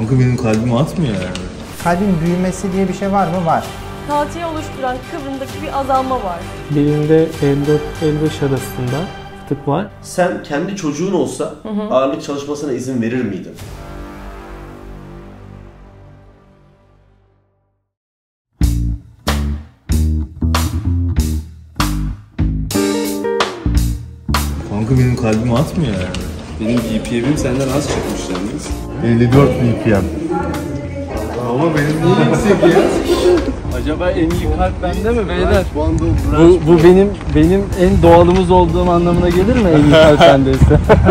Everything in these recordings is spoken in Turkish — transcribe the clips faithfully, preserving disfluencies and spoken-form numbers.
Kanka benim kalbim atmıyor yani. Kalbin büyümesi diye bir şey var mı? Var. Kalçayı oluşturan kıvrımdaki bir azalma var. Birinde elli dört elli beş arasında fıtık var. Sen kendi çocuğun olsa hı hı. ağırlık çalışmasına izin verir miydin? Kanka benim kalbim atmıyor yani. Benim B P M'im senden az çıkmış yalnız. elli dört B P M. Ama benim niye yüksek ya? Acaba en iyi kalp bende mi beyler? Bu, bu benim benim en doğalımız olduğum anlamına gelir mi en iyi kalp bendeyse?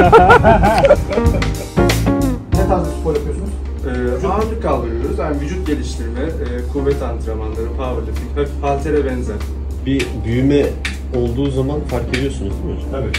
Ne tarz bir spor yapıyorsunuz? Ee, ağırlık kaldırıyoruz. Yani vücut geliştirme, e, kuvvet antrenmanları, powerlifting, hafif haltere benzer. Bir büyüme olduğu zaman fark ediyorsunuz değil mi hocam? Tabii.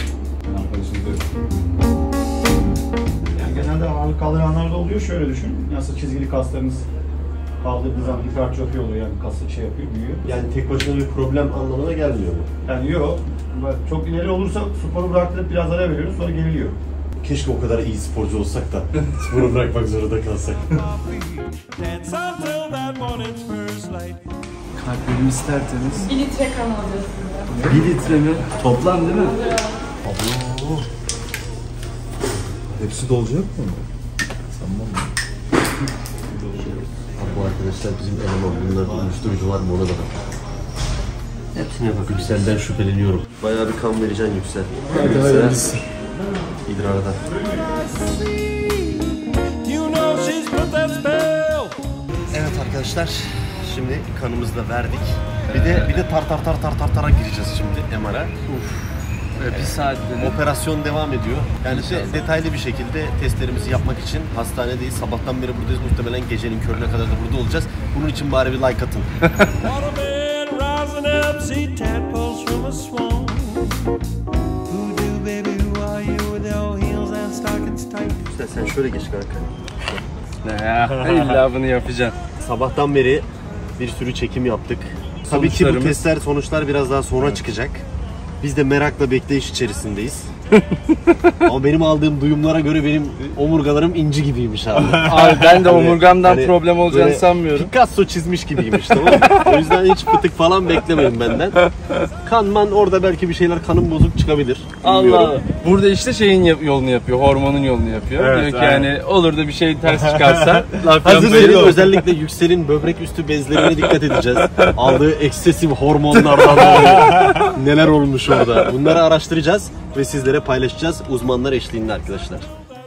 Yani genelde ağırlık kaldıranlar da oluyor. Şöyle düşün. Nasıl çizgili kaslarınız kaldırdığı zaman hipertrofi oluyor, yani kası şey yapıyor, büyüyor. Yani tek başına bir problem anlamına gelmiyor mu? Yani yok. Çok ileri olursa sporu bıraktırıp biraz ara veriyoruz, sonra geriliyor. Keşke o kadar iyi sporcu olsak da sporu bırakmak zorunda kalsak. Kalbimiz tertemiz. Bir litre kan alıyorsun. Bir litre mi? Toplam değil mi? Abo. Hepsi dolacak mı? Sanmam mı? Bu arkadaşlar bizim eleman, bunlar uyuşturucular mı ona da bak. Hepsine bak. Yüksel'den şüpheleniyorum. Bayağı bir kan vereceksin Yüksel. Hadi hayırlısı. İdrarda. Evet arkadaşlar, şimdi kanımızı da verdik. Bir de bir de tar tar tar tar tar tara gireceğiz şimdi M R'a. Bir saat operasyon devam ediyor. Yani de, detaylı bir şekilde testlerimizi yapmak için hastanedeyiz. Sabahtan beri buradayız. Muhtemelen gecenin körüne kadar da burada olacağız. Bunun için bari bir like atın. İşte sen şöyle geç kanka. Ne ya? İlla bunu yapacaksın. Sabahtan beri bir sürü çekim yaptık. Tabii ki bu testler, sonuçlar biraz daha sonra evet. çıkacak. Biz de merakla bekleyiş içerisindeyiz. Ama benim aldığım duyumlara göre benim omurgalarım inci gibiymiş abi. Abi ben de omurgamdan hani problem olacağını sanmıyorum. Picasso çizmiş gibiymiş, tamam mı? O yüzden hiç fıtık falan beklemeyin benden. Kanman orada belki bir şeyler, kanım bozuk çıkabilir. Allah. Burada işte şeyin yap yolunu yapıyor, hormonun yolunu yapıyor. Evet, diyor ki yani olur da bir şey ters çıkarsa laf Hazırlayın. Özellikle Yüksel'in böbrek üstü bezlerine dikkat edeceğiz. Aldığı eksesif hormonlardan dolayı neler olmuş orada. Bunları araştıracağız ve sizlere paylaşacağız uzmanlar eşliğinde arkadaşlar.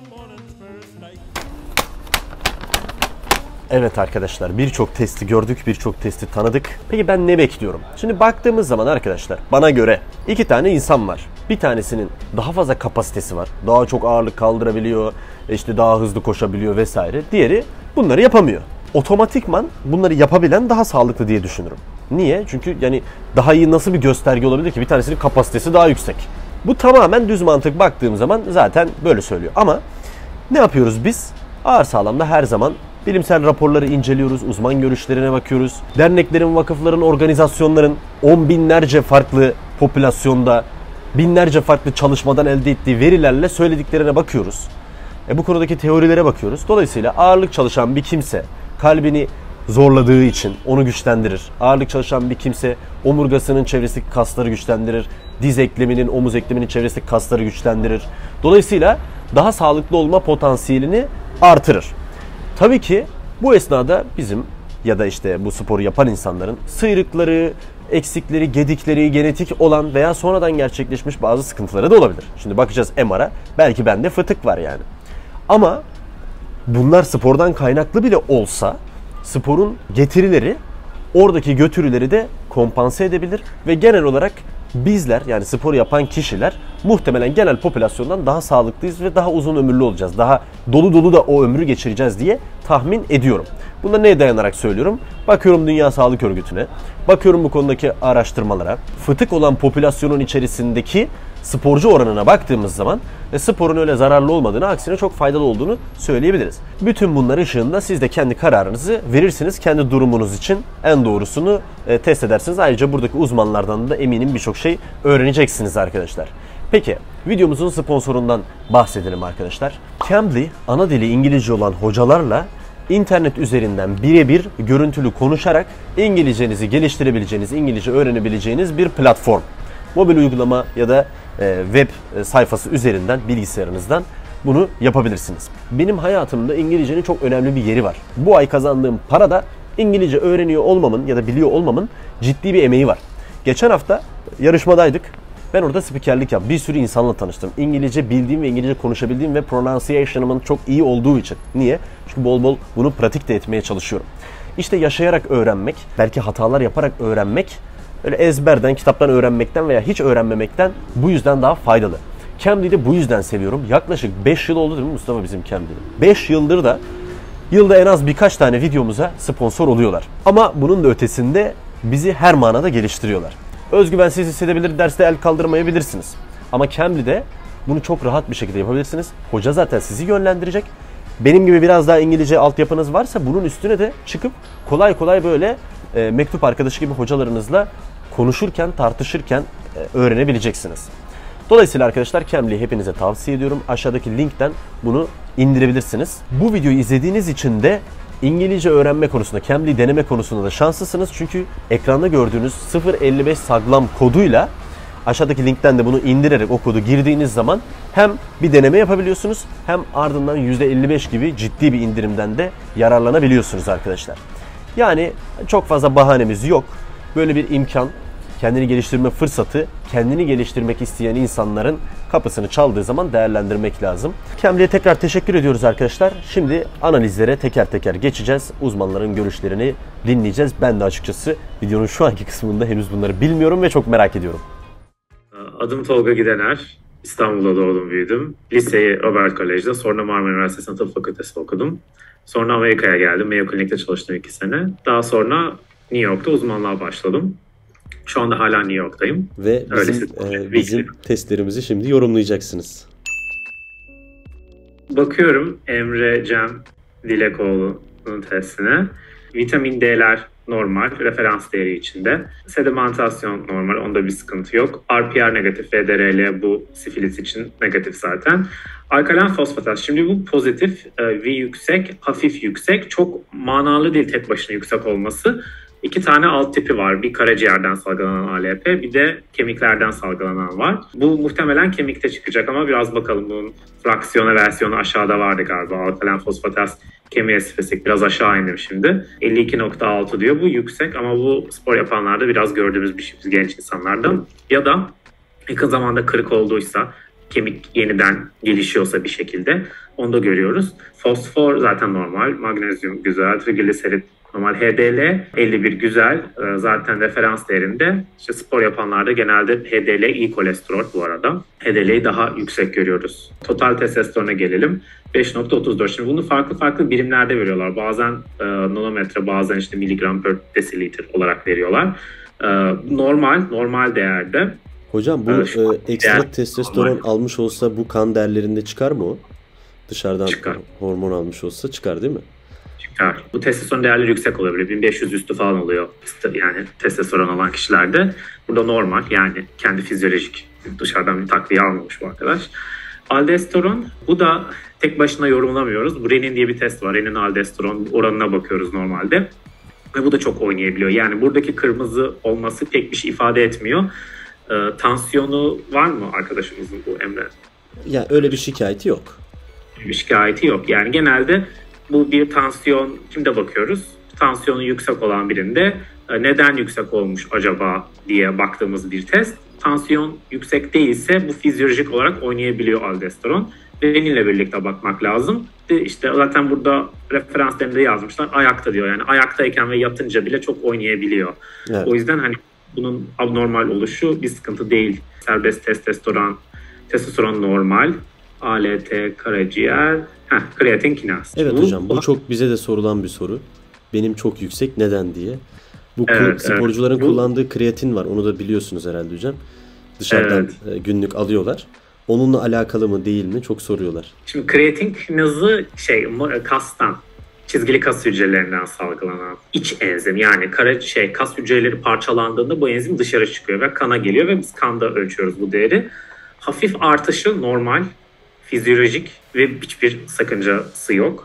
Evet arkadaşlar, birçok testi gördük, birçok testi tanıdık. Peki ben ne bekliyorum? Şimdi baktığımız zaman arkadaşlar, bana göre iki tane insan var. Bir tanesinin daha fazla kapasitesi var. Daha çok ağırlık kaldırabiliyor, işte daha hızlı koşabiliyor vesaire. Diğeri bunları yapamıyor. Otomatikman bunları yapabilen daha sağlıklı diye düşünürüm. Niye? Çünkü yani daha iyi nasıl bir gösterge olabilir ki? Bir tanesinin kapasitesi daha yüksek. Bu tamamen düz mantık baktığım zaman zaten böyle söylüyor. Ama ne yapıyoruz biz? Ağır Sağlam'da her zaman bilimsel raporları inceliyoruz, uzman görüşlerine bakıyoruz. Derneklerin, vakıfların, organizasyonların on binlerce farklı popülasyonda, binlerce farklı çalışmadan elde ettiği verilerle söylediklerine bakıyoruz. E bu konudaki teorilere bakıyoruz. Dolayısıyla ağırlık çalışan bir kimse kalbini zorladığı için onu güçlendirir. Ağırlık çalışan bir kimse omurgasının çevresindeki kasları güçlendirir. Diz ekleminin, omuz ekleminin çevresindeki kasları güçlendirir. Dolayısıyla daha sağlıklı olma potansiyelini artırır. Tabii ki bu esnada bizim ya da işte bu sporu yapan insanların sıyrıkları, eksikleri, gedikleri, genetik olan veya sonradan gerçekleşmiş bazı sıkıntıları da olabilir. Şimdi bakacağız M R'a. Belki bende fıtık var yani. Ama bunlar spordan kaynaklı bile olsa sporun getirileri oradaki götürüleri de kompanse edebilir ve genel olarak bizler, yani spor yapan kişiler muhtemelen genel popülasyondan daha sağlıklıyız ve daha uzun ömürlü olacağız. Daha dolu dolu da o ömrü geçireceğiz diye tahmin ediyorum. Bunda neye dayanarak söylüyorum? Bakıyorum Dünya Sağlık Örgütü'ne, bakıyorum bu konudaki araştırmalara, fıtık olan popülasyonun içerisindeki sporcu oranına baktığımız zaman ve sporun öyle zararlı olmadığını, aksine çok faydalı olduğunu söyleyebiliriz. Bütün bunlar ışığında siz de kendi kararınızı verirsiniz. Kendi durumunuz için en doğrusunu e, test edersiniz. Ayrıca buradaki uzmanlardan da eminim birçok şey öğreneceksiniz arkadaşlar. Peki videomuzun sponsorundan bahsedelim arkadaşlar. Cambly, ana dili İngilizce olan hocalarla internet üzerinden birebir görüntülü konuşarak İngilizcenizi geliştirebileceğiniz, İngilizce öğrenebileceğiniz bir platform. Mobil uygulama ya da e, web sayfası üzerinden, bilgisayarınızdan bunu yapabilirsiniz. Benim hayatımda İngilizcenin çok önemli bir yeri var. Bu ay kazandığım para da İngilizce öğreniyor olmamın ya da biliyor olmamın ciddi bir emeği var. Geçen hafta yarışmadaydık. Ben orada spikerlik yaptım. Bir sürü insanla tanıştım. İngilizce bildiğim ve İngilizce konuşabildiğim ve pronunciation'ımın çok iyi olduğu için. Niye? Çünkü bol bol bunu pratik de etmeye çalışıyorum. İşte yaşayarak öğrenmek, belki hatalar yaparak öğrenmek, öyle ezberden, kitaptan öğrenmekten veya hiç öğrenmemekten bu yüzden daha faydalı. Cambly'i de bu yüzden seviyorum. Yaklaşık beş yıl oldu değil mi Mustafa bizim Cambly'de? beş yıldır da yılda en az birkaç tane videomuza sponsor oluyorlar. Ama bunun da ötesinde bizi her manada geliştiriyorlar. Özgüvensiz hissedebilir, derste el kaldırmayabilirsiniz. Ama Cambly'de bunu çok rahat bir şekilde yapabilirsiniz. Hoca zaten sizi yönlendirecek. Benim gibi biraz daha İngilizce altyapınız varsa bunun üstüne de çıkıp kolay kolay böyle e, mektup arkadaşı gibi hocalarınızla konuşurken, tartışırken e, öğrenebileceksiniz. Dolayısıyla arkadaşlar Cambly'i hepinize tavsiye ediyorum. Aşağıdaki linkten bunu indirebilirsiniz. Bu videoyu izlediğiniz için de İngilizce öğrenme konusunda, Cambly deneme konusunda da şanslısınız. Çünkü ekranda gördüğünüz sıfır elli beş saglam koduyla aşağıdaki linkten de bunu indirerek o kodu girdiğiniz zaman hem bir deneme yapabiliyorsunuz hem ardından yüzde elli beş gibi ciddi bir indirimden de yararlanabiliyorsunuz arkadaşlar. Yani çok fazla bahanemiz yok. Böyle bir imkan, kendini geliştirme fırsatı, kendini geliştirmek isteyen insanların kapısını çaldığı zaman değerlendirmek lazım. Cambly'e tekrar teşekkür ediyoruz arkadaşlar. Şimdi analizlere teker teker geçeceğiz. Uzmanların görüşlerini dinleyeceğiz. Ben de açıkçası videonun şu anki kısmında henüz bunları bilmiyorum ve çok merak ediyorum. Adım Tolga Gidener. İstanbul'da doğdum, büyüdüm. Liseyi Robert Kolej'de, sonra Marmara Üniversitesi'nde tıp fakültesi okudum. Sonra Amerika'ya geldim. Mayo Clinic'te çalıştım iki sene. Daha sonra New York'ta uzmanlığa başladım. Şu anda hala New York'tayım. Ve bizim, e, bizim testlerimizi şimdi yorumlayacaksınız. Bakıyorum Emre Cem Dilekoğlu'nun testine. Vitamin D'ler normal, referans değeri içinde. Sedimentasyon normal, onda bir sıkıntı yok. R P R negatif, V D R L bu sifilis için negatif zaten. Alkalen fosfataz, şimdi bu pozitif, V yüksek, hafif yüksek. Çok manalı değil tek başına yüksek olması. İki tane alt tipi var. Bir karaciğerden salgılanan A L P, bir de kemiklerden salgılanan var. Bu muhtemelen kemikte çıkacak ama biraz bakalım, bunun fraksiyonu, versiyonu aşağıda vardı galiba. Alkalen fosfataz kemiğe spesifik, biraz aşağı indim şimdi. elli iki nokta altı diyor. Bu yüksek ama bu spor yapanlarda biraz gördüğümüz bir şey, biz genç insanlarda. Ya da yakın zamanda kırık olduysa, kemik yeniden gelişiyorsa bir şekilde onu da görüyoruz. Fosfor zaten normal, magnezyum güzel, trigliserit normal, H D L elli bir güzel, zaten referans değerinde. İşte spor yapanlarda genelde H D L iyi kolesterol bu arada. H D L'yi daha yüksek görüyoruz. Total testosterona gelelim. beş nokta otuz dört. Şimdi bunu farklı farklı birimlerde veriyorlar. Bazen e, nanometre, bazen işte miligram per desilitre olarak veriyorlar. E, normal, normal değerde. Hocam bu e, ekstra değer, testosteron normal. almış olsa bu kan değerlerinde çıkar mı o? Dışarıdan Çıkar. Hormon almış olsa çıkar değil mi? Çıkar. Bu testosteron değerleri yüksek olabilir. bin beş yüz üstü falan oluyor. Yani testosteron olan kişilerde. Burada normal, yani kendi fizyolojik, dışarıdan bir takviye almamış bu arkadaş. Aldosteron, bu da tek başına yorumlamıyoruz. Bu renin diye bir test var. Renin aldosteron oranına bakıyoruz normalde. Ve bu da çok oynayabiliyor. Yani buradaki kırmızı olması pek bir şey ifade etmiyor. Ee, tansiyonu var mı arkadaşımızın, bu Emre? Ya öyle bir şikayeti yok. Bir şikayeti yok. Yani genelde bu bir tansiyon, kimde bakıyoruz? Tansiyonu yüksek olan birinde neden yüksek olmuş acaba diye baktığımız bir test. Tansiyon yüksek değilse bu fizyolojik olarak oynayabiliyor aldosteron. Reninle birlikte bakmak lazım. İşte zaten burada referanslarında yazmışlar, ayakta diyor. Yani ayaktayken ve yatınca bile çok oynayabiliyor. Evet. O yüzden hani bunun abnormal oluşu bir sıkıntı değil. Serbest testosteron, testosteron normal, A L T karaciğer, heh, kreatin kinaz. Evet bu, hocam bu çok bize de sorulan bir soru. Benim çok yüksek, neden diye. Bu evet, sporcuların evet. kullandığı kreatin var. Onu da biliyorsunuz herhalde hocam. Dışarıdan evet. günlük alıyorlar. Onunla alakalı mı değil mi çok soruyorlar. Şimdi kreatin kinazı şey kastan, çizgili kas hücrelerinden salgılanan iç enzim. Yani kara, şey, kas hücreleri parçalandığında bu enzim dışarı çıkıyor ve kana geliyor ve biz kanda ölçüyoruz bu değeri. Hafif artışı normal, fizyolojik ve hiçbir sakıncası yok.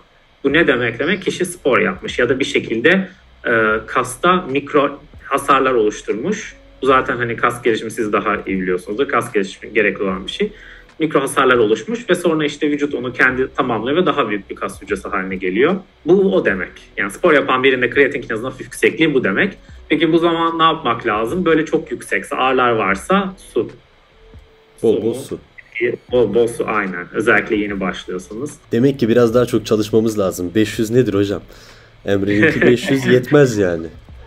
Bu ne demek demek? Kişi spor yapmış ya da bir şekilde e, kasta mikro hasarlar oluşturmuş. Bu zaten hani kas gelişimi siz daha iyi biliyorsunuzdur. Kas gelişimi gerekli olan bir şey. Mikro hasarlar oluşmuş ve sonra işte vücut onu kendi tamamlıyor ve daha büyük bir kas hücresi haline geliyor. Bu o demek. Yani spor yapan birinde kreatin kinazının hafif yüksekliği bu demek. Peki bu zaman ne yapmak lazım? Böyle çok yüksekse, ağrılar varsa su. Bol bol su. Bol bol su aynen. Özellikle yeni başlıyorsanız. Demek ki biraz daha çok çalışmamız lazım. beş yüz nedir hocam? Emre'ninki beş yüz yetmez yani.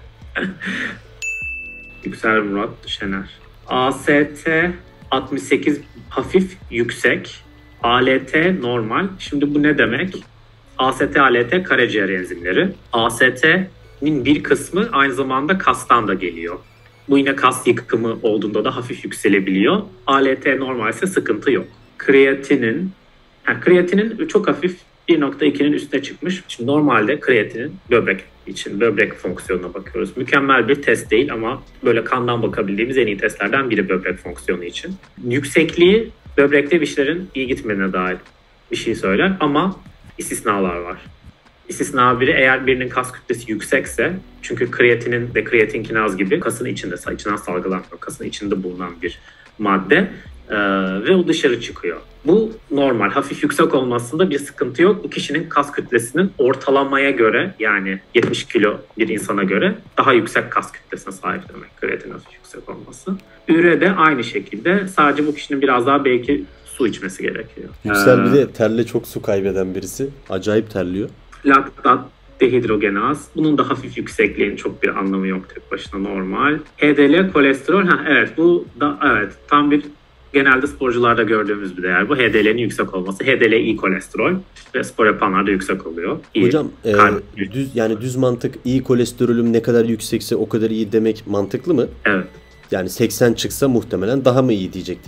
Yüksel Murat Şener. A S T altmış sekiz hafif yüksek. A L T normal. Şimdi bu ne demek? A S T, A L T karaciğer enzimleri. A S T'nin bir kısmı aynı zamanda kastan da geliyor. Bu yine kas yıkımı olduğunda da hafif yükselebiliyor. A L T normal ise sıkıntı yok. Kreatinin, yani kreatinin çok hafif bir nokta ikinin üstüne çıkmış. Şimdi normalde kreatinin böbrek için, böbrek fonksiyonuna bakıyoruz. Mükemmel bir test değil ama böyle kandan bakabildiğimiz en iyi testlerden biri böbrek fonksiyonu için. Yüksekliği böbrekte bir şeylerin iyi gitmediğine dair bir şey söyler ama istisnalar var. İstisna biri eğer birinin kas kütlesi yüksekse, çünkü kreatinin de kreatin kinaz gibi kasın içinde, içinden salgılanmıyor, kasın içinde bulunan bir madde ee, ve o dışarı çıkıyor. Bu normal, hafif yüksek olmasında bir sıkıntı yok. Bu kişinin kas kütlesinin ortalamaya göre, yani yetmiş kilo bir insana göre daha yüksek kas kütlesine sahip demek, kreatin hafif yüksek olması. Üre de aynı şekilde, sadece bu kişinin biraz daha belki su içmesi gerekiyor. Yüksel bir Ee, de terle çok su kaybeden birisi. Acayip terliyor. Laktat dehidrogenaz. Bunun da hafif yüksekliğinin çok bir anlamı yok, tek başına normal. H D L kolesterol. Ha evet, bu da evet tam bir genelde sporcularda gördüğümüz bir değer bu. H D L'nin yüksek olması. H D L iyi kolesterol ve spor yapanlarda yüksek oluyor. İyi. Hocam e, Kalp- düz yani düz mantık, iyi kolesterolüm ne kadar yüksekse o kadar iyi demek mantıklı mı? Evet. Yani seksen çıksa muhtemelen daha mı iyi diyecektik?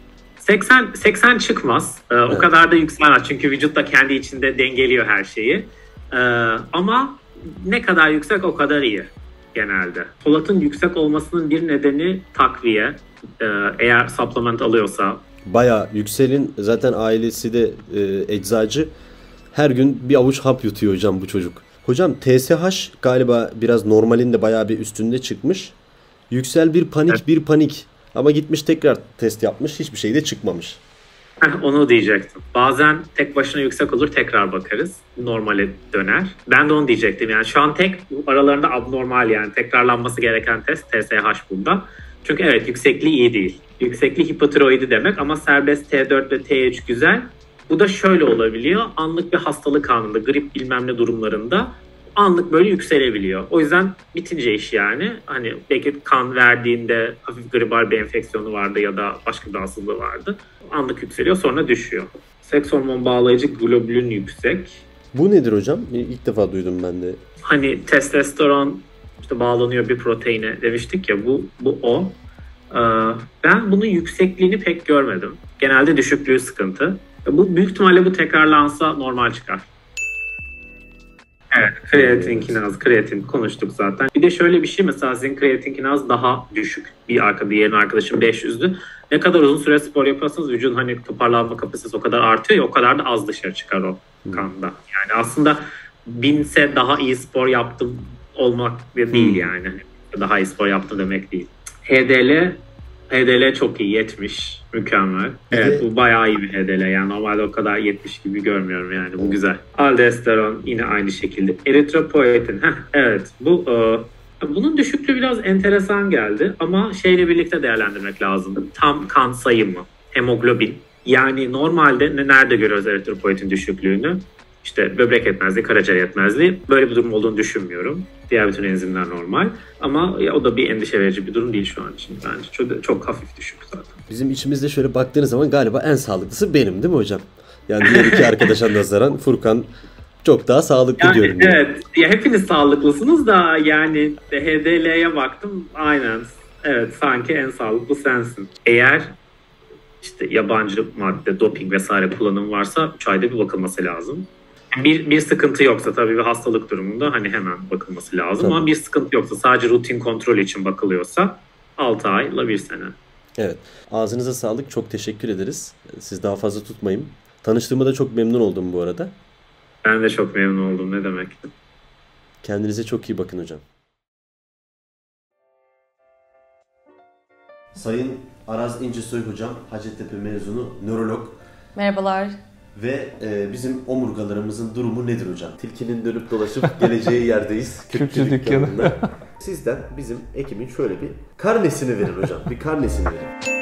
seksen seksen çıkmaz. Ee, Evet. O kadar da yükselmez. Çünkü vücut da kendi içinde dengeliyor her şeyi. Ee, ama ne kadar yüksek o kadar iyi genelde. Folatın yüksek olmasının bir nedeni takviye. Ee, eğer supplement alıyorsa. Bayağı Yüksel'in zaten ailesi de e, eczacı. Her gün bir avuç hap yutuyor hocam bu çocuk. Hocam T S H galiba biraz normalin de bayağı bir üstünde çıkmış. Yüksel bir panik Evet. bir panik. Ama gitmiş tekrar test yapmış, hiçbir şey de çıkmamış. Heh, onu diyecektim. Bazen tek başına yüksek olur, tekrar bakarız. Normale döner. Ben de onu diyecektim. Yani şu an tek aralarında abnormal, yani tekrarlanması gereken test T S H bunda. Çünkü evet, yüksekliği iyi değil. Yüksekliği hipotiroidi demek ama serbest T dört ve T üç güzel. Bu da şöyle olabiliyor. Anlık bir hastalık anında, grip bilmem ne durumlarında anlık böyle yükselebiliyor. O yüzden bitince iş yani. Hani belki kan verdiğinde hafif gribal bir enfeksiyonu vardı ya da başka bir rahatsızlığı vardı. Anlık yükseliyor, sonra düşüyor. Seks hormon bağlayıcı globulin yüksek. Bu nedir hocam? İlk defa duydum ben de. Hani testosteron işte bağlanıyor bir proteine demiştik ya, bu bu o. Ee, ben bunun yüksekliğini pek görmedim. Genelde düşüklüğü sıkıntı. Bu büyük ihtimalle bu tekrarlansa normal çıkar. Evet, kreatin kinaz, kreatin konuştuk zaten. Bir de şöyle bir şey, mesela sizin kreatin kinaz daha düşük. Bir arkada, diğerinin arkadaşım beş yüzdü. Ne kadar uzun süre spor yapıyorsanız vücudun hani toparlanma kapasitesi o kadar artıyor ya, o kadar da az dışarı çıkar o kanda. Yani aslında binse daha iyi spor yaptım olmak değil yani. Daha iyi spor yaptım demek değil. H D L H D L çok iyi, yetmiş. Mükemmel. Evet, bu bayağı iyi bir H D L. Yani normalde o kadar yetmiş gibi görmüyorum yani. Bu güzel. Aldosteron yine aynı şekilde. Eritropoietin. Heh, evet. Bu e, bunun düşüklüğü biraz enteresan geldi ama şeyle birlikte değerlendirmek lazım. Tam kan sayımı, hemoglobin. Yani normalde ne, nerede görüyoruz eritropoietin düşüklüğünü? İşte böbrek yetmezliği, karaciğer yetmezliği. Böyle bir durum olduğunu düşünmüyorum. Diğer bütün enzimler normal. Ama ya, o da bir endişe verici bir durum değil şu an için bence. Çok, çok hafif düşük zaten. Bizim içimizde şöyle baktığınız zaman galiba en sağlıklısı benim değil mi hocam? Yani diğer iki arkadaşa nazaran Furkan çok daha sağlıklı Yani, diyorum. Yani. evet. Ya hepiniz sağlıklısınız da yani H D L'ye baktım. Aynen. Evet, sanki en sağlıklı sensin. Eğer işte yabancı madde, doping vesaire kullanım varsa üç ayda bir bakılması lazım. Bir, bir sıkıntı yoksa tabii bir hastalık durumunda hani hemen bakılması lazım. Tabii. Ama bir sıkıntı yoksa, sadece rutin kontrol için bakılıyorsa altı ayla bir sene. Evet. Ağzınıza sağlık. Çok teşekkür ederiz. Siz daha fazla tutmayın. Tanıştığıma da çok memnun oldum bu arada. Ben de çok memnun oldum. Ne demek. Kendinize çok iyi bakın hocam. Sayın Araz İncesoy hocam, Hacettepe mezunu, nörolog. Merhabalar. Ve e, bizim omurgalarımızın durumu nedir hocam? Tilkinin dönüp dolaşıp geleceği yerdeyiz. Kürkçü dükkanı. Sizden bizim ekibin şöyle bir karnesini verin hocam. Bir karnesini verin.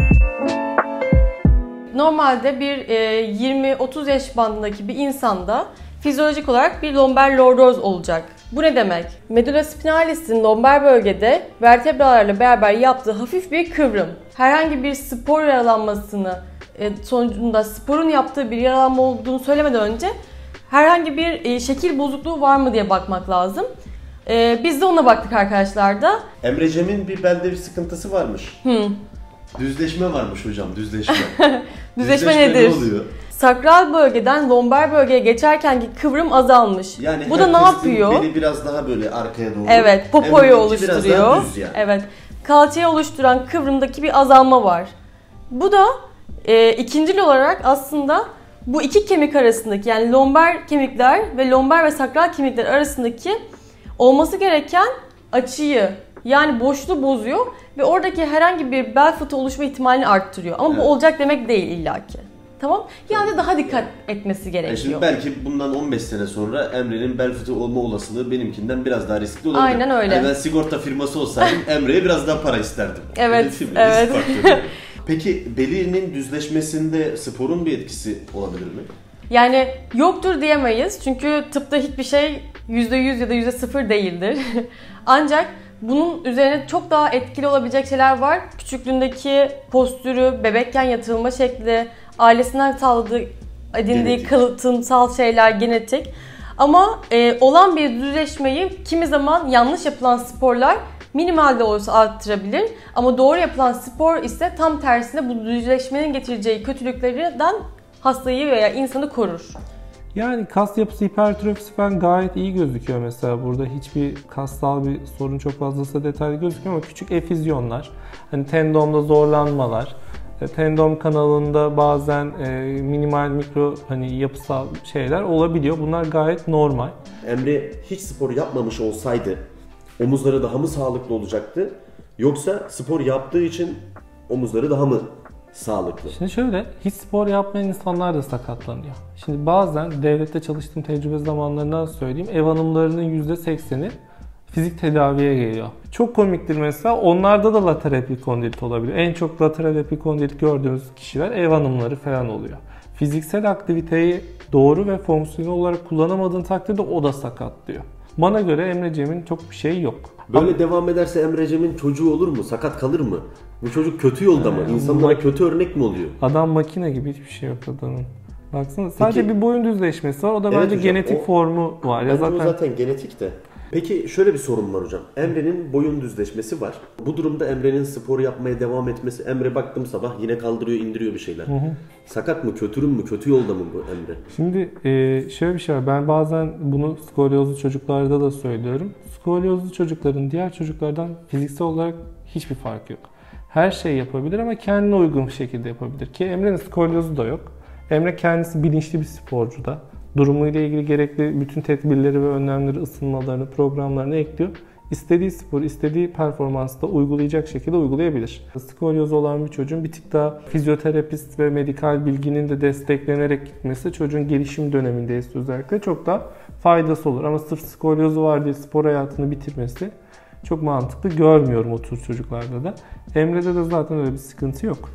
Normalde bir e, yirmi otuz yaş bandındaki bir insanda fizyolojik olarak bir lomber lordoz olacak. Bu ne demek? Medulla spinalis'in lomber bölgede vertebralarla beraber yaptığı hafif bir kıvrım. Herhangi bir spor yaralanmasını e, sonucunda sporun yaptığı bir yaralanma olduğunu söylemeden önce herhangi bir e, şekil bozukluğu var mı diye bakmak lazım. E, biz de ona baktık arkadaşlar da. Emrecem'in bir belde bir sıkıntısı varmış. Hı. Düzleşme varmış hocam, düzleşme. Düzleşme, düzleşme nedir? Ne oluyor? Sakral bölgeden lomber bölgeye geçerkenki kıvrım azalmış. Yani bu da ne yapıyor? Beli biraz daha böyle arkaya doğru. Evet, popoyu Emre'ninki oluşturuyor. Biraz daha düz yani. Evet. Kalçayı oluşturan kıvrımdaki bir azalma var. Bu da e, ikincil olarak aslında bu iki kemik arasındaki, yani lomber kemikler ve lomber ve sakral kemikler arasındaki olması gereken açıyı, yani boşluğu bozuyor ve oradaki herhangi bir bel fıtığı oluşma ihtimalini arttırıyor. Ama evet. Bu olacak demek değil illaki. Tamam? Yani daha dikkat etmesi gerekiyor. Yani şimdi belki bundan on beş sene sonra Emre'nin bel fıtığı olma olasılığı benimkinden biraz daha riskli olabilir. Aynen öyle. Yani ben sigorta firması olsaydım Emre'ye biraz daha para isterdim. Evet, Risk evet. faktörü. Peki belinin düzleşmesinde sporun bir etkisi olabilir mi? Yani yoktur diyemeyiz çünkü tıpta hiçbir şey yüzde yüz ya da yüzde sıfır değildir. Ancak bunun üzerine çok daha etkili olabilecek şeyler var. Küçüklüğündeki postürü, bebekken yatırılma şekli, ailesinden sağladığı, edindiği Genetik. kalıtımsal şeyler, genetik. Ama e, olan bir düzleşmeyi kimi zaman yanlış yapılan sporlar minimal de olsa arttırabilir. Ama doğru yapılan spor ise tam tersine bu düzleşmenin getireceği kötülüklerden hastayı veya insanı korur. Yani kas yapısı hipertrofisi falan gayet iyi gözüküyor mesela. Burada hiçbir kassal bir sorun çok fazlası detaylı gözükmüyor ama küçük efüzyonlar, hani tendonda zorlanmalar, tendon kanalında bazen e, minimal mikro hani yapısal şeyler olabiliyor. Bunlar gayet normal. Emre hiç spor yapmamış olsaydı omuzları daha mı sağlıklı olacaktı? Yoksa spor yaptığı için omuzları daha mı sağlıklı? Şimdi şöyle, hiç spor yapmayan insanlar da sakatlanıyor. Şimdi bazen devlette çalıştığım tecrübe zamanlarından söyleyeyim, ev hanımlarının yüzde sekseni fizik tedaviye geliyor. Çok komiktir mesela, onlarda da lateral epikondilit olabiliyor. En çok lateral epikondilit gördüğümüz kişiler ev hanımları falan oluyor. Fiziksel aktiviteyi doğru ve fonksiyonel olarak kullanamadığın takdirde o da sakatlıyor. Bana göre Emrecem'in çok bir şeyi yok. Böyle Ama... devam ederse Emrecem'in çocuğu olur mu? Sakat kalır mı? Bu çocuk kötü yolda mı? İnsanlara kötü örnek mi oluyor? Adam makine gibi, hiçbir şey yok adamın. Baksana sadece Peki, bir boyun düzleşmesi var. O da evet bence hocam, genetik o, formu var. Ya zaten... O zaten genetik de. Peki şöyle bir sorun var hocam. Emre'nin boyun düzleşmesi var. Bu durumda Emre'nin spor yapmaya devam etmesi. Emre baktım sabah yine kaldırıyor, indiriyor bir şeyler. Hı hı. Sakat mı, kötürüm mü, kötü yolda mı bu Emre? Şimdi şöyle bir şey var. Ben bazen bunu skolyozlu çocuklarda da söylüyorum. Skolyozlu çocukların diğer çocuklardan fiziksel olarak hiçbir farkı yok. Her şeyi yapabilir ama kendine uygun bir şekilde yapabilir. Ki Emre'nin skolyozu da yok. Emre kendisi bilinçli bir sporcu da. Durumuyla ilgili gerekli bütün tedbirleri ve önlemleri, ısınmalarını, programlarını ekliyor. İstediği spor, istediği performansı da uygulayacak şekilde uygulayabilir. Skolyozu olan bir çocuğun bir tık daha fizyoterapist ve medikal bilginin de desteklenerek gitmesi çocuğun gelişim dönemindeyiz özellikle çok daha faydası olur. Ama sırf skolyozu var diye spor hayatını bitirmesi çok mantıklı görmüyorum o tür çocuklarda da. Emre'de de zaten öyle bir sıkıntı yok.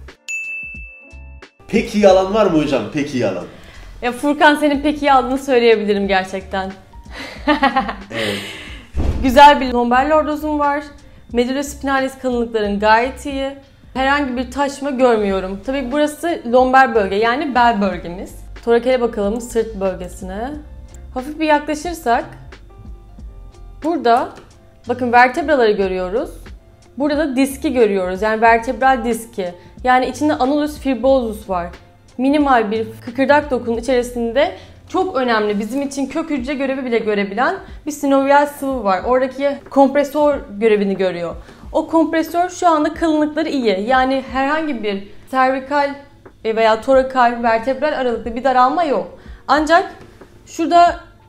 Peki yalan var mı hocam? Peki yalan. Ya Furkan senin pek iyi aldığını söyleyebilirim gerçekten. Evet. Güzel bir lomber lordozum var. Medulla spinalis kalınlıkların gayet iyi. Herhangi bir taşma görmüyorum. Tabii burası lomber bölge, yani bel bölgemiz. Torakale bakalım, sırt bölgesine. Hafif bir yaklaşırsak burada bakın vertebraları görüyoruz. Burada da diski görüyoruz. Yani vertebral diski. Yani içinde annulus fibrosus var. Minimal bir kıkırdak dokunun içerisinde çok önemli, bizim için kök hücre görevi bile görebilen bir sinovial sıvı var. Oradaki kompresör görevini görüyor. O kompresör şu anda kalınlıkları iyi. Yani herhangi bir servikal veya torakal, vertebral aralıkta bir daralma yok. Ancak şurada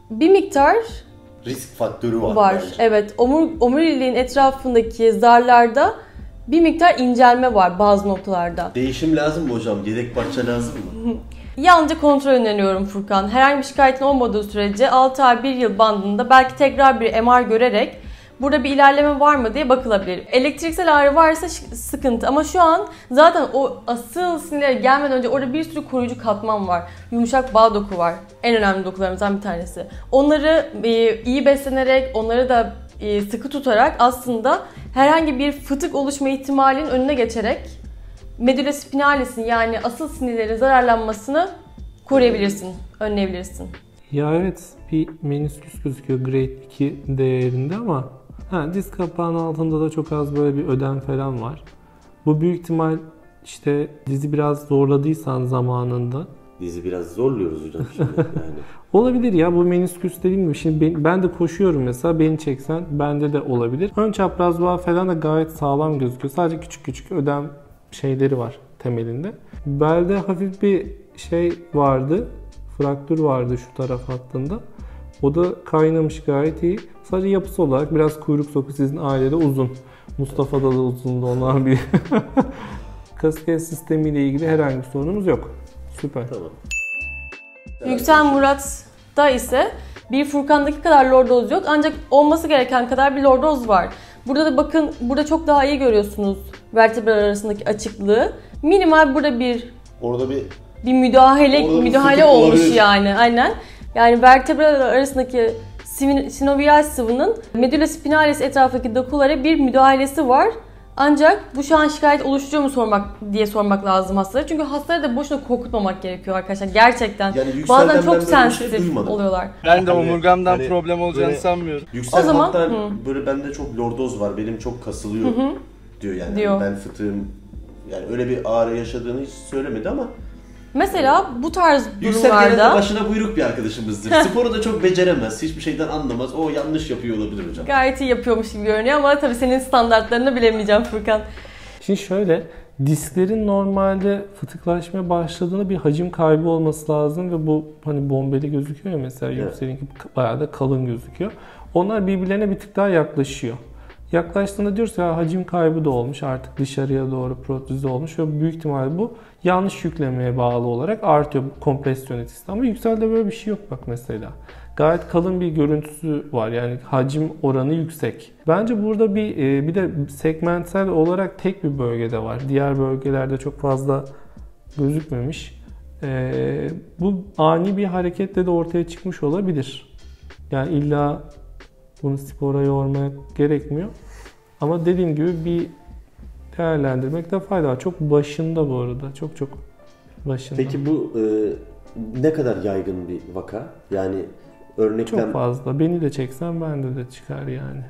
Bir miktar risk faktörü var. Var. Bence. Evet. Omur, omuriliğin etrafındaki zarlarda bir miktar incelme var bazı noktalarda. Değişim lazım mı hocam? Yedek parça lazım mı? Yalnızca kontrol öneriyorum Furkan. Herhangi bir şikayetin olmadığı sürece altı ay bir yıl bandında belki tekrar bir M R görerek burada bir ilerleme var mı diye bakılabilir. Elektriksel ağrı varsa sıkıntı ama şu an zaten o asıl sinirlere gelmeden önce orada bir sürü koruyucu katman var. Yumuşak bağ doku var. En önemli dokularımızdan bir tanesi. Onları iyi beslenerek, onları da sıkı tutarak aslında herhangi bir fıtık oluşma ihtimalinin önüne geçerek medulla spinalis'in yani asıl sinirlerin zararlanmasını koruyabilirsin, önleyebilirsin. Ya evet, bir menisküs gözüküyor grade iki değerinde ama ha, diz kapağının altında da çok az böyle bir ödem falan var. Bu büyük ihtimal işte dizi biraz zorladıysan zamanında. Dizi biraz zorluyoruz hocam şimdi yani. Olabilir ya, bu menisküs dediğim gibi. Şimdi ben, ben de koşuyorum mesela, beni çeksen bende de olabilir. Ön çapraz bağ falan da gayet sağlam gözüküyor. Sadece küçük küçük ödem şeyleri var temelinde. Belde hafif bir şey vardı. Fraktür vardı şu taraf hattında. O da kaynamış gayet iyi. Sadece yapısı olarak biraz kuyruk soku sizin ailede uzun. Mustafa'da da uzundu ondan bir. Kasket sistemiyle ilgili herhangi bir sorunumuz yok. Süper. Tamam. Yüksel Murat'ta ise bir Furkan'daki kadar lordoz yok ancak olması gereken kadar bir lordoz var. Burada da bakın, burada çok daha iyi görüyorsunuz vertebral arasındaki açıklığı. Minimal burada bir orada bir bir müdahale bir müdahale olmuş olabilir. yani aynen. Yani vertebral arasındaki sinovial sıvının medulla spinalis etrafındaki dokulara bir müdahalesi var. Ancak bu şu an şikayet oluşturuyor mu sormak diye sormak lazım hastalara. Çünkü hastaları da boşuna korkutmamak gerekiyor arkadaşlar. Gerçekten. Yani bazen çok şey sensitif oluyorlar. Ben de Hani- omurgamdan hani problem olacağını böyle- sanmıyorum. Yüksel O zaman- hatta Hı. böyle bende çok lordoz var, benim çok kasılıyor diyor yani. Diyor. Ben fıtığım, yani öyle bir ağrı yaşadığını hiç söylemedi ama Mesela bu tarz Yüksel genelde durumlarda başına buyruk bir arkadaşımızdır. Sporu da çok beceremez, hiçbir şeyden anlamaz. O yanlış yapıyor olabilir hocam. gayet iyi yapıyormuş gibi görünüyor ama tabii senin standartlarını bilemeyeceğim Furkan. Şimdi şöyle, disklerin normalde fıtıklaşmaya başladığında bir hacim kaybı olması lazım ve bu hani bombeli gözüküyor ya mesela, Evet. Yüksel'inki bayağı da kalın gözüküyor. Onlar birbirlerine bir tık daha yaklaşıyor. Yaklaştığında diyoruz ya hacim kaybı da olmuş, artık dışarıya doğru protezi olmuş ve büyük ihtimal bu yanlış yüklemeye bağlı olarak artıyor kompresyon etkisi. Ama Yüksel'de böyle bir şey yok bak mesela. Gayet kalın bir görüntüsü var, yani hacim oranı yüksek. Bence burada bir bir de segmentsel olarak tek bir bölgede var. Diğer bölgelerde çok fazla gözükmemiş. Bu ani bir hareketle de ortaya çıkmış olabilir. Yani illa bunu spora yormaya gerekmiyor. Ama dediğim gibi bir değerlendirmekte fayda var. Çok başında bu arada. Çok çok başında. Peki bu e, ne kadar yaygın bir vaka? Yani örneklem... Çok fazla. Beni de çeksen bende de çıkar yani.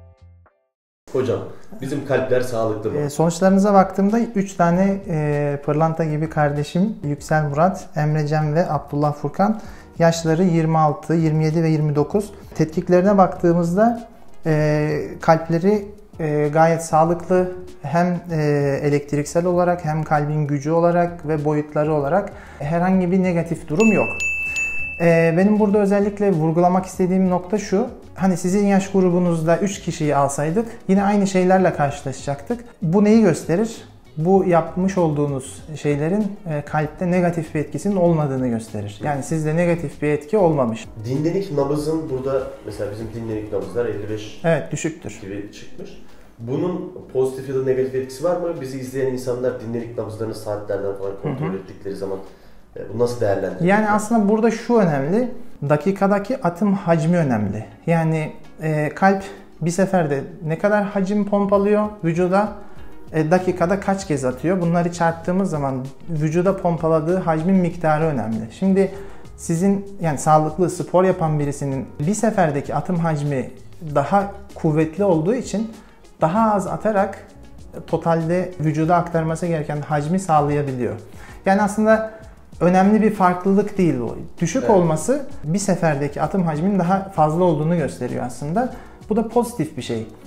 Hocam bizim kalpler sağlıklı mı? E, sonuçlarınıza baktığımda üç tane e, pırlanta gibi kardeşim Yüksel Murat, Emre Cem ve Abdullah Furkan. Yaşları yirmi altı, yirmi yedi ve yirmi dokuz. Tetkiklerine baktığımızda e, kalpleri e, gayet sağlıklı. Hem e, elektriksel olarak hem kalbin gücü olarak ve boyutları olarak herhangi bir negatif durum yok. E, benim burada özellikle vurgulamak istediğim nokta şu. Hani sizin yaş grubunuzda üç kişiyi alsaydık yine aynı şeylerle karşılaşacaktık. Bu neyi gösterir? Bu yapmış olduğunuz şeylerin e, kalpte negatif bir etkisinin olmadığını gösterir. Yani sizde negatif bir etki olmamış. Dinlenik nabızın burada mesela bizim dinlenik nabızlar elli beş Evet, düşüktür. gibi çıkmış. Bunun pozitif ya da negatif etkisi var mı? Bizi izleyen insanlar dinlenik nabızlarını saatlerden falan kontrol hı hı. ettikleri zaman e, bu nasıl değerlendirilir? Yani aslında burada şu önemli. Dakikadaki atım hacmi önemli. Yani e, kalp bir seferde ne kadar hacim pompalıyor vücuda? E, dakikada kaç kez atıyor? Bunları çarptığımız zaman vücuda pompaladığı hacmin miktarı önemli. Şimdi sizin yani sağlıklı spor yapan birisinin bir seferdeki atım hacmi daha kuvvetli olduğu için daha az atarak totalde vücuda aktarması gereken hacmi sağlayabiliyor. Yani aslında önemli bir farklılık değil bu. Düşük evet. olması bir seferdeki atım hacminin daha fazla olduğunu gösteriyor aslında. Bu da pozitif bir şey.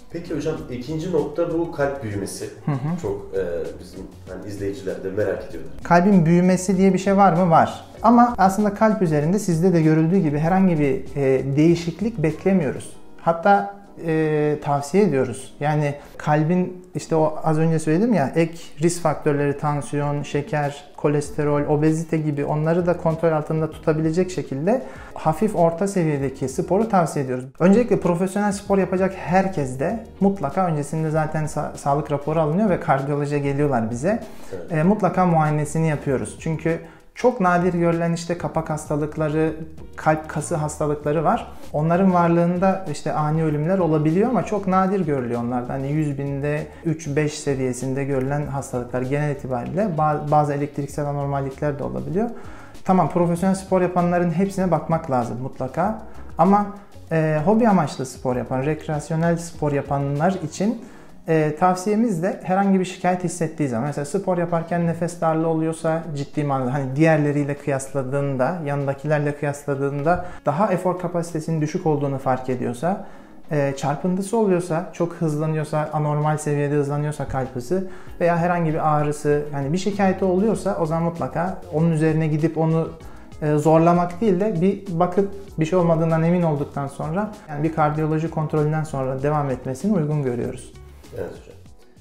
Peki hocam ikinci nokta bu kalp büyümesi. Hı hı. Çok e, bizim hani izleyiciler de merak ediyorlar. Kalbin büyümesi diye bir şey var mı? Var. Ama aslında kalp üzerinde sizde de görüldüğü gibi herhangi bir e, değişiklik beklemiyoruz. Hatta e, tavsiye ediyoruz. Yani kalbin işte o az önce söyledim ya ek risk faktörleri, tansiyon, şeker, kolesterol, obezite gibi onları da kontrol altında tutabilecek şekilde hafif orta seviyedeki sporu tavsiye ediyoruz. Öncelikle profesyonel spor yapacak herkes de mutlaka öncesinde zaten sa- sağlık raporu alınıyor ve kardiyolojiye geliyorlar bize. Evet. E, mutlaka muayenesini yapıyoruz. Çünkü çok nadir görülen işte kapak hastalıkları, kalp kası hastalıkları var. Onların varlığında işte ani ölümler olabiliyor ama çok nadir görülüyor onlardan. Hani yüz binde üç beş seviyesinde görülen hastalıklar genel itibariyle bazı elektriksel anormallikler de olabiliyor. Tamam, profesyonel spor yapanların hepsine bakmak lazım mutlaka. Ama e, hobi amaçlı spor yapan, rekreasyonel spor yapanlar için E, tavsiyemiz de herhangi bir şikayet hissettiği zaman, mesela spor yaparken nefes darlığı oluyorsa ciddi manada hani diğerleriyle kıyasladığında, yanındakilerle kıyasladığında daha efor kapasitesinin düşük olduğunu fark ediyorsa, e, çarpıntısı oluyorsa, çok hızlanıyorsa, anormal seviyede hızlanıyorsa kalp hızı veya herhangi bir ağrısı, yani bir şikayeti oluyorsa o zaman mutlaka onun üzerine gidip onu e, zorlamak değil de bir bakıp bir şey olmadığından emin olduktan sonra, yani bir kardiyoloji kontrolünden sonra devam etmesini uygun görüyoruz. Evet hocam.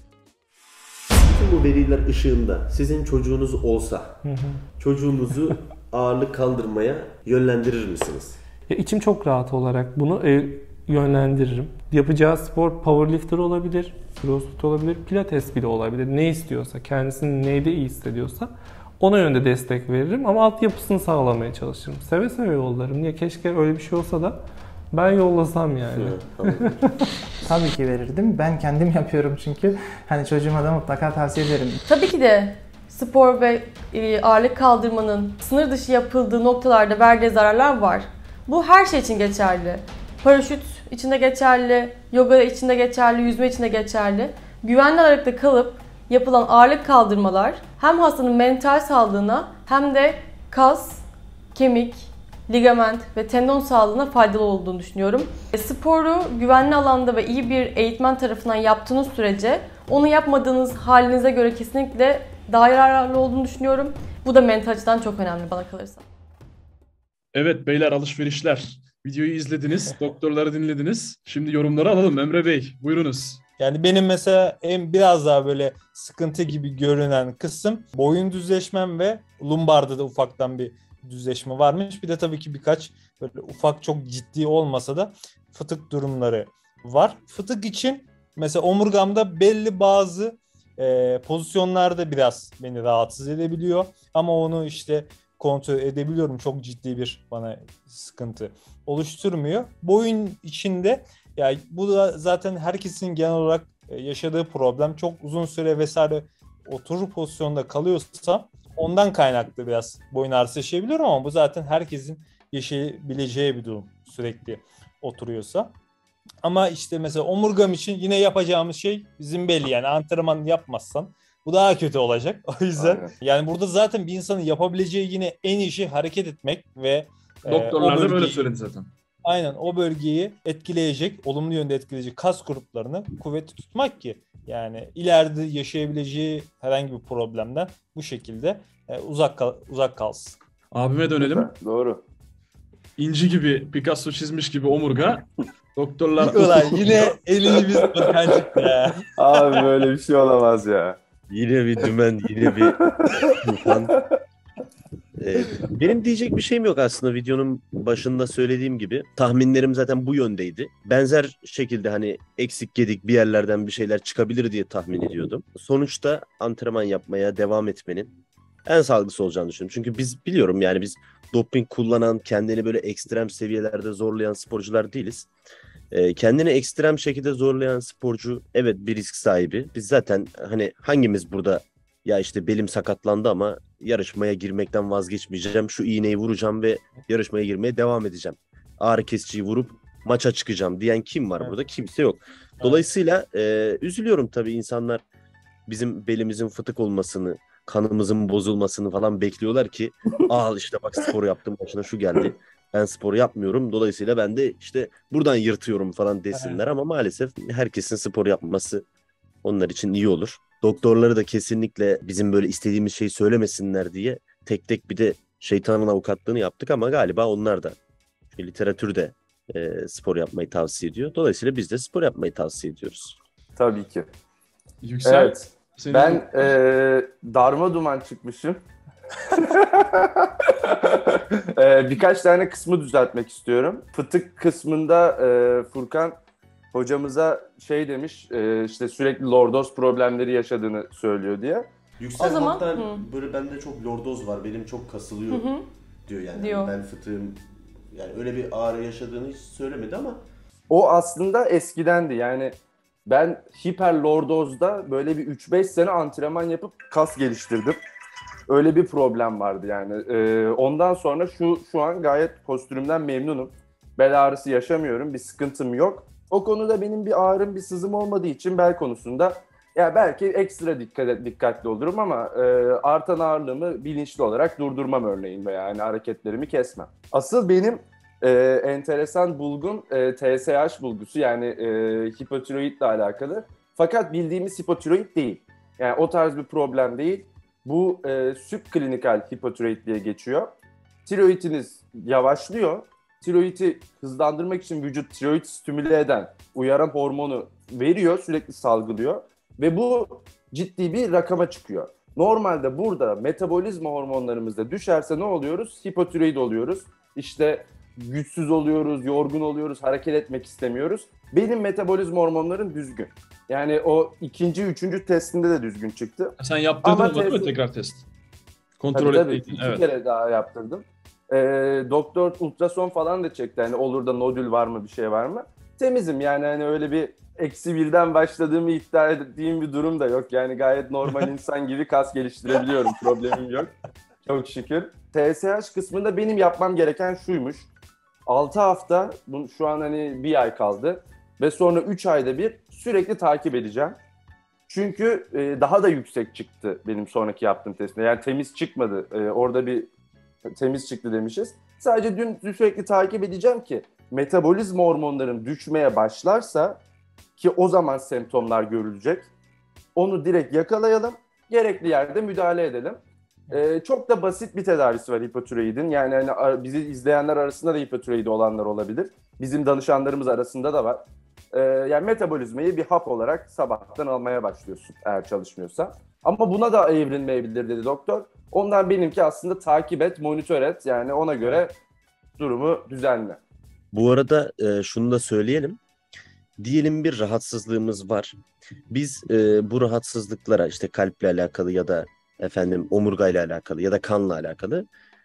Bütün bu veriler ışığında sizin çocuğunuz olsa Hı hı. çocuğunuzu ağırlık kaldırmaya yönlendirir misiniz? Ya içim çok rahat olarak bunu e, yönlendiririm. Yapacağı spor powerlifter olabilir, crossfit olabilir, pilates bile olabilir. Ne istiyorsa, kendisini neyde iyi hissediyorsa ona yönde destek veririm ama altyapısını sağlamaya çalışırım. Seve seve yollarım. Niye, keşke öyle bir şey olsa da ben yollasam yani. Evet, tamam. Tabii ki verirdim. Ben kendim yapıyorum çünkü. Hani çocuğuma da mutlaka tavsiye ederim. Tabii ki de spor ve ağırlık kaldırmanın sınır dışı yapıldığı noktalarda verdiği zararlar var. Bu her şey için geçerli. Paraşüt içinde geçerli, yoga içinde geçerli, yüzme içinde geçerli. Güvenli aralıkta kalıp yapılan ağırlık kaldırmalar hem hastanın mental sağlığına hem de kas, kemik, ligament ve tendon sağlığına faydalı olduğunu düşünüyorum. Sporu güvenli alanda ve iyi bir eğitmen tarafından yaptığınız sürece onu yapmadığınız halinize göre kesinlikle daha yararlı olduğunu düşünüyorum. Bu da mental açıdan çok önemli bana kalırsa. Evet beyler, alışverişler. Videoyu izlediniz, doktorları dinlediniz. Şimdi yorumları alalım. Emre Bey, buyurunuz. Yani benim mesela en biraz daha böyle sıkıntı gibi görünen kısım boyun düzleşmem ve lumbarda da ufaktan bir düzleşme varmış. Bir de tabii ki birkaç böyle ufak, çok ciddi olmasa da fıtık durumları var. Fıtık için mesela omurgamda belli bazı e, pozisyonlarda biraz beni rahatsız edebiliyor. Ama onu işte kontrol edebiliyorum. Çok ciddi bir bana sıkıntı oluşturmuyor. Boyun içinde, yani bu da zaten herkesin genel olarak yaşadığı problem. Çok uzun süre vesaire oturur pozisyonda kalıyorsa ondan kaynaklı biraz boyun ağrısı yaşayabiliyorum ama bu zaten herkesin yaşayabileceği bir durum, sürekli oturuyorsa. Ama işte mesela omurgam için yine yapacağımız şey bizim belli, yani antrenman yapmazsan bu daha kötü olacak. O yüzden Aynen. yani burada zaten bir insanın yapabileceği yine en iyi şey hareket etmek ve doktorlar e, da böyle söyledi zaten. Aynen, o bölgeyi etkileyecek, olumlu yönde etkileyecek kas gruplarını kuvvetli tutmak ki yani ileride yaşayabileceği herhangi bir problemden bu şekilde e, uzak kal- uzak kalsın. Abime dönelim. Doğru. İnci gibi, Picasso çizmiş gibi omurga. Doktorlar... Ulan yine elini biz bırkancık ya. Abi böyle bir şey olamaz ya. Yine bir dümen, yine bir tufan. Ee, benim diyecek bir şeyim yok aslında, videonun başında söylediğim gibi. Tahminlerim zaten bu yöndeydi. Benzer şekilde hani eksik gedik bir yerlerden bir şeyler çıkabilir diye tahmin ediyordum. Sonuçta antrenman yapmaya devam etmenin en sağlıklısı olacağını düşünüyorum. Çünkü biz biliyorum yani biz doping kullanan, kendini böyle ekstrem seviyelerde zorlayan sporcular değiliz. Ee, kendini ekstrem şekilde zorlayan sporcu evet bir risk sahibi. Biz zaten hani hangimiz burada ya işte belim sakatlandı ama yarışmaya girmekten vazgeçmeyeceğim, şu iğneyi vuracağım ve yarışmaya girmeye devam edeceğim, ağrı kesiciyi vurup maça çıkacağım diyen kim var evet. burada? Kimse yok. Dolayısıyla e, üzülüyorum tabii, insanlar bizim belimizin fıtık olmasını, kanımızın bozulmasını falan bekliyorlar ki al işte bak spor yaptım başına şu geldi. Ben spor yapmıyorum. Dolayısıyla ben de işte buradan yırtıyorum falan desinler. Evet. Ama maalesef herkesin spor yapması onlar için iyi olur. Doktorları da kesinlikle bizim böyle istediğimiz şeyi söylemesinler diye tek tek bir de şeytanın avukatlığını yaptık ama galiba onlar da literatür de e, spor yapmayı tavsiye ediyor. Dolayısıyla biz de spor yapmayı tavsiye ediyoruz. Tabii ki. Yüksel. Evet. Senin... Ben e, darma duman çıkmışım. e, birkaç tane kısmı düzeltmek istiyorum. Fıtık kısmında e, Furkan hocamıza şey demiş, e, işte sürekli lordoz problemleri yaşadığını söylüyor diye. Yüksel o zaman, hatta hı. böyle bende çok lordoz var, benim çok kasılıyor hı hı. diyor yani. Diyor. Ben fıtığım, yani öyle bir ağrı yaşadığını hiç söylemedi ama. O aslında eskidendi yani. Ben hiperlordozda böyle bir üç beş sene antrenman yapıp kas geliştirdim. Öyle bir problem vardı yani. Ee, ondan sonra şu şu an gayet postürümden memnunum. Bel ağrısı yaşamıyorum, bir sıkıntım yok. O konuda benim bir ağrım, bir sızım olmadığı için bel konusunda ya belki ekstra dikkat dikkatli olurum ama e, artan ağırlığımı bilinçli olarak durdurmam örneğin veya yani hareketlerimi kesmem. Asıl benim e, enteresan bulgum e, T S H bulgusu yani e, hipotiroidle alakalı. Fakat bildiğimiz hipotiroid değil. Yani o tarz bir problem değil. Bu e, subklinikal hipotiroid diye geçiyor. Tiroidiniz yavaşlıyor. Tiroidi hızlandırmak için vücut tiroid stimüle eden, uyaran hormonu veriyor, sürekli salgılıyor. Ve bu ciddi bir rakama çıkıyor. Normalde burada metabolizma hormonlarımızda düşerse ne oluyoruz? Hipotiroid oluyoruz. İşte güçsüz oluyoruz, yorgun oluyoruz, hareket etmek istemiyoruz. Benim metabolizma hormonlarım düzgün. Yani o ikinci, üçüncü testinde de düzgün çıktı. Sen yaptırdın mı test... tekrar test? Kontrol tabii, ettiydin. Tabii, iki evet. kere daha yaptırdım. Ee, doktor ultrason falan da çekti. Hani olur da nodül var mı, bir şey var mı? Temizim yani hani öyle bir eksi birden başladığımı iddia ettiğim bir durum da yok. Yani gayet normal insan gibi kas geliştirebiliyorum. Problemim yok. Çok şükür. T S H kısmında benim yapmam gereken şuymuş. altı hafta, şu an hani bir ay kaldı. Ve sonra üç ayda bir sürekli takip edeceğim. Çünkü e, daha da yüksek çıktı benim sonraki yaptığım testte. Yani temiz çıkmadı. E, orada bir temiz çıktı demişiz. Sadece dün sürekli takip edeceğim ki metabolizma hormonlarım düşmeye başlarsa ki o zaman semptomlar görülecek. Onu direkt yakalayalım. Gerekli yerde müdahale edelim. Ee, çok da basit bir tedavisi var hipotiroidin. Yani hani bizi izleyenler arasında da hipotiroidi olanlar olabilir. Bizim danışanlarımız arasında da var. Ee, yani metabolizmayı bir hap olarak sabahtan almaya başlıyorsun eğer çalışmıyorsa. Ama buna da evrilmeyebilir dedi doktor. Ondan benimki aslında takip et, monitör et. Yani ona göre durumu düzenle. Bu arada e, şunu da söyleyelim. Diyelim bir rahatsızlığımız var. Biz e, bu rahatsızlıklara işte kalple alakalı ya da efendim omurgayla alakalı ya da kanla alakalı.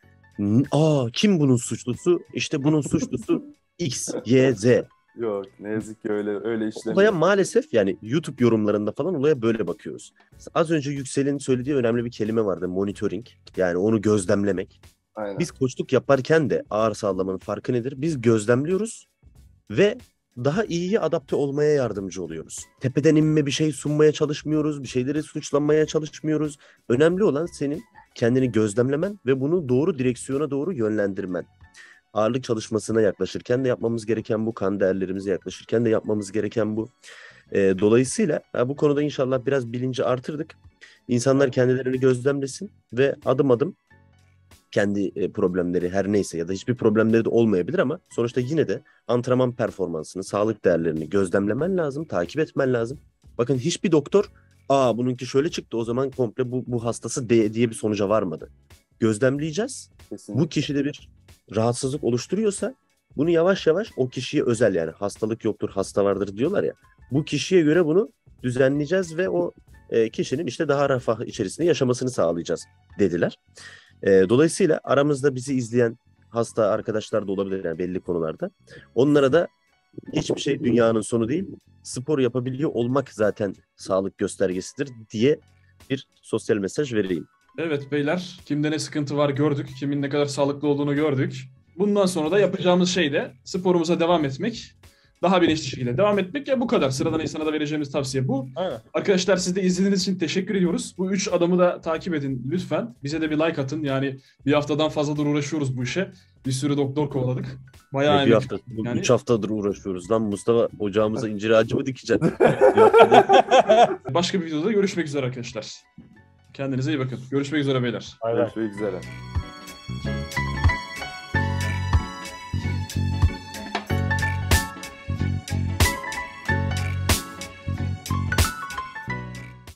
Aa kim bunun suçlusu? İşte bunun suçlusu X, Y, Z. Yok ne yazık ki öyle öyle işlemiyor. Olaya maalesef yani YouTube yorumlarında falan olaya böyle bakıyoruz. Az önce Yüksel'in söylediği önemli bir kelime vardı. Monitoring. Yani onu gözlemlemek. Aynen. Biz koçluk yaparken de ağır sağlamanın farkı nedir? Biz gözlemliyoruz ve daha iyiye adapte olmaya yardımcı oluyoruz. Tepeden inme bir şey sunmaya çalışmıyoruz. Bir şeyleri suçlanmaya çalışmıyoruz. Önemli olan senin kendini gözlemlemen ve bunu doğru direksiyona doğru yönlendirmen. Ağırlık çalışmasına yaklaşırken de yapmamız gereken bu. Kan değerlerimize yaklaşırken de yapmamız gereken bu. E, dolayısıyla bu konuda inşallah biraz bilinci artırdık. İnsanlar kendilerini gözlemlesin ve adım adım kendi problemleri her neyse ya da hiçbir problemleri de olmayabilir ama sonuçta yine de antrenman performansını, sağlık değerlerini gözlemlemen lazım, takip etmen lazım. Bakın hiçbir doktor aa bununki şöyle çıktı o zaman komple bu, bu hastası de, diye bir sonuca varmadı. Gözlemleyeceğiz. Kesinlikle. Bu kişide bir rahatsızlık oluşturuyorsa bunu yavaş yavaş o kişiye özel yani hastalık yoktur, hasta vardır diyorlar ya. Bu kişiye göre bunu düzenleyeceğiz ve o e, kişinin işte daha refah içerisinde yaşamasını sağlayacağız dediler. E, dolayısıyla aramızda bizi izleyen hasta arkadaşlar da olabilir yani belli konularda. Onlara da hiçbir şey dünyanın sonu değil. Spor yapabiliyor olmak zaten sağlık göstergesidir diye bir sosyal mesaj vereyim. Evet beyler, kimde ne sıkıntı var gördük, kimin ne kadar sağlıklı olduğunu gördük. Bundan sonra da yapacağımız şey de sporumuza devam etmek. daha bilinçli şekilde devam etmek. Ya bu kadar. Sıradan insana da vereceğimiz tavsiye bu. Aynen. Arkadaşlar siz de izlediğiniz için teşekkür ediyoruz. Bu üç adamı da takip edin lütfen. Bize de bir like atın. Yani bir haftadan fazladır uğraşıyoruz bu işe. Bir sürü doktor kovaladık. Bayağı bir emek. hafta, bu Yani- üç haftadır uğraşıyoruz. Lan Mustafa ocağımıza incir ağacı mı dikeceksin? Başka bir videoda görüşmek üzere arkadaşlar. Kendinize iyi bakın. Görüşmek üzere beyler. Bay bay. Görüşmek üzere.